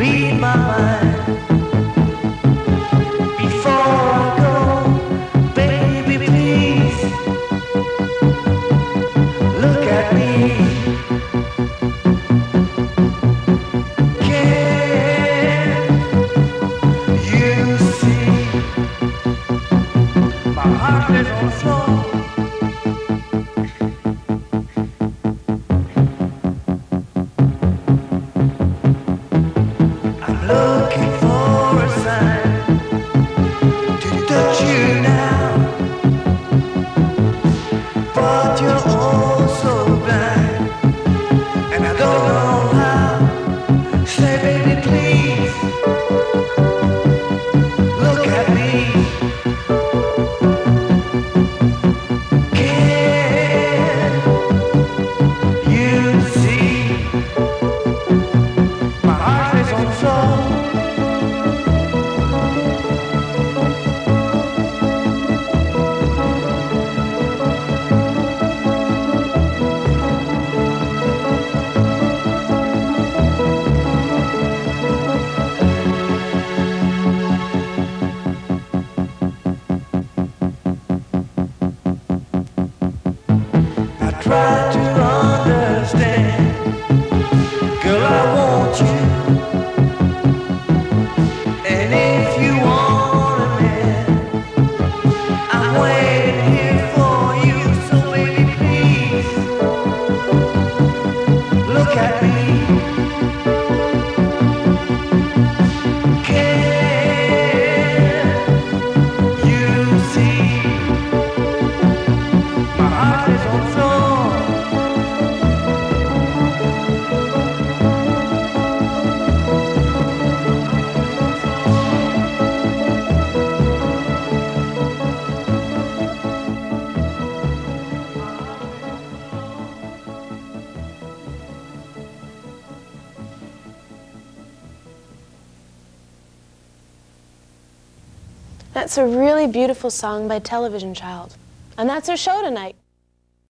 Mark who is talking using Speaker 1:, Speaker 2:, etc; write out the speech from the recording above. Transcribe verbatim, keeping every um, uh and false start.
Speaker 1: read my mind. Before I go, baby, please look at me. Can you see my heart is on the floor? Looking for a sign to touch you now, but you're all so blind, and I don't know how. Say, baby, please look at me. Can you see my heart is on the floor? Try to understand, girl, I want you, and if you want a man, I'm waiting here for you, so baby, please look at me. Can you see my heart is on the floor?
Speaker 2: That's a really beautiful song by Television Child. And that's our show tonight.